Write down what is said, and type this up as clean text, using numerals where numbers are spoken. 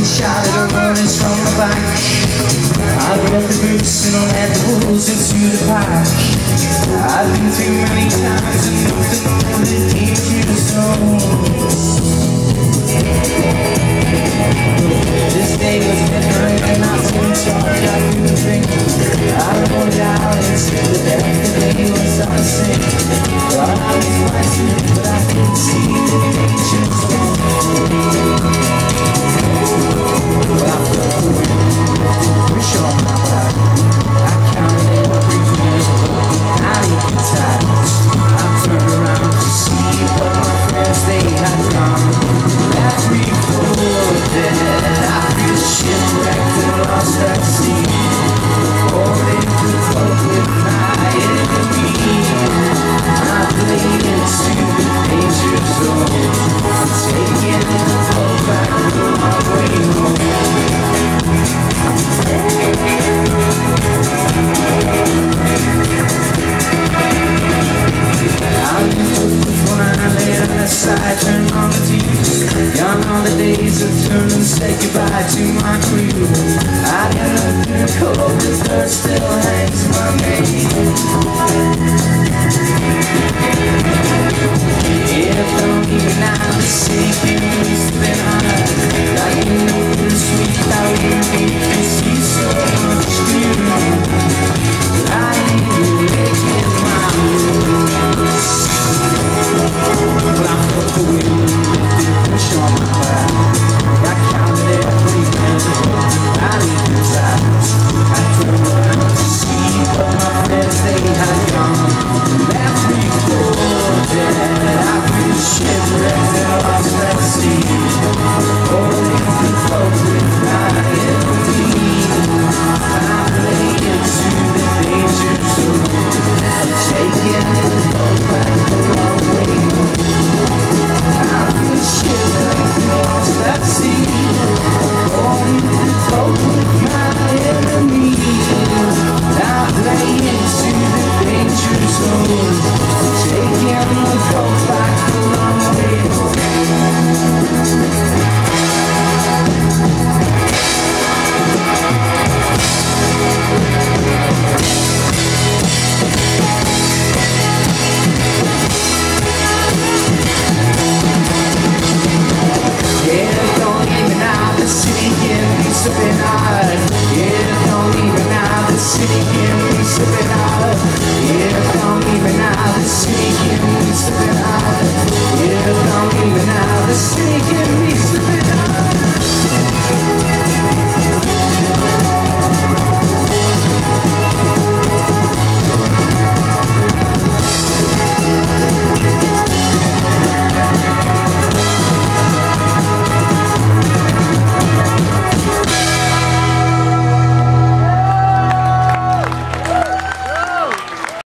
shouted a warnings from the back. I brought the boots and led the wolves into the park. I've been through many times and nothing more than came to the soul. This day was different and I was sorry I couldn't think. I rolled out into the death, the day was unseen. Thought I was wise, but I couldn't see the danger zone. Well, I felt pretty sure I'm not right. I counted every minute, I didn't get tired. I turned around to see what my friends they had gone. Left me for dead. I feel shipwrecked and lost at sea. Falling to the boat with my enemy. I played into the danger zone, taking the boat back on my way home. I took the phone, I laid on the side, turned on the TV. Gone all the days of turn and say goodbye to my crew. I got up in the cold, the dirt still hangs my name. If don't even now the city can be spent on a